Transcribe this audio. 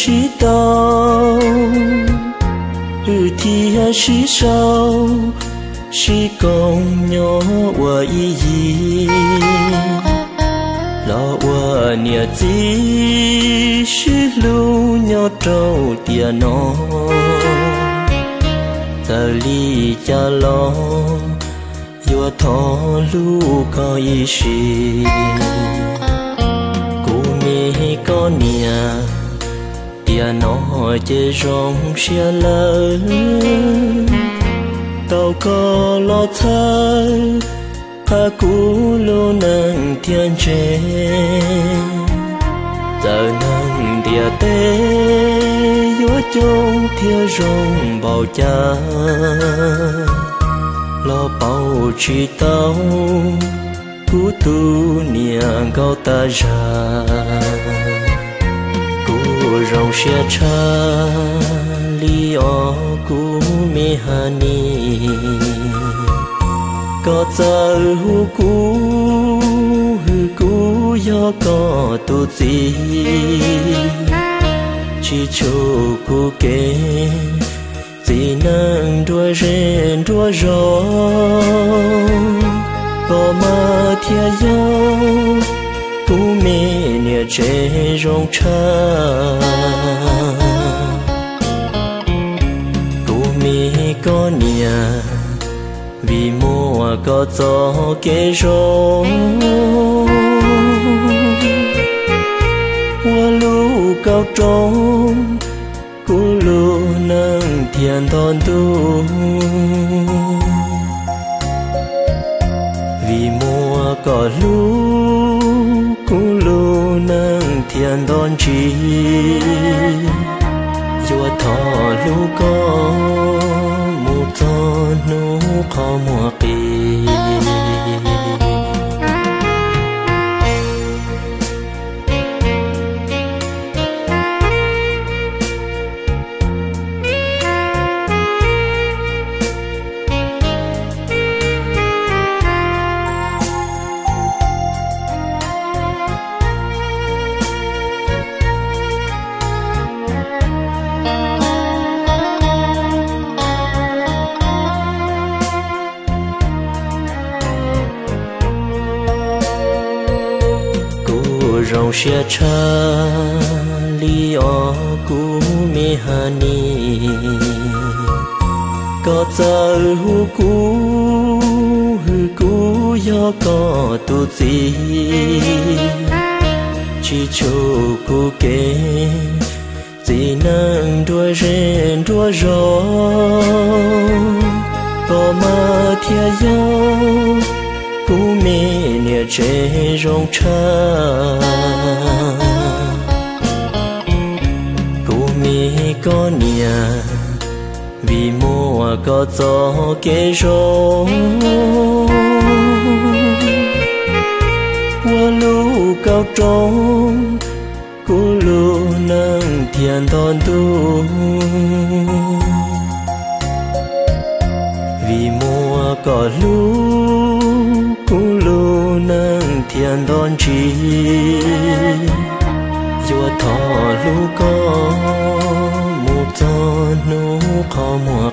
sĩ tao thì sĩ sao sĩ công nhỏ qua ý gì lo qua nia gì sĩ lu nhỏ trâu tiền nó giờ li cha lo yo thọ lu có ý sĩ cú mi có nia tia nó chơi rong xia lơ tàu có lo thơ ha cú lô nâng thiên chế giờ nâng địa tê yo chung thiên rong bao cha lo bao chi tao cú tu nia gao ta ra rong xia cha li o cú mi hani có giờ hu cú yo có tu gì chỉ cho cú kể gì nâng đua rèn đua gió có mà thia yo cú mẹ nia chế rong cha cú mi có nia vì mùa có gió kê rong hoa lu cao trống cú lu nâng thiền thon tu vì mùa có lu cú lu nâng thiên đón chi yo thọ lu có một gió nu khó mùa kỳ rong xia cha li o cú mi hani có giờ hu cú yo có tu gì chỉ cho cú kể gì nâng đua rèn đua gió có mà thia yo cú mẹ nia chế rong cha cú mi có nia vì mùa có gió kê rong hoa lu cao trống cú lu nâng thiền thon tu vì mùa có lu cú lu nâng thiên đón chi yo thọ lu có một gió nu khó mùa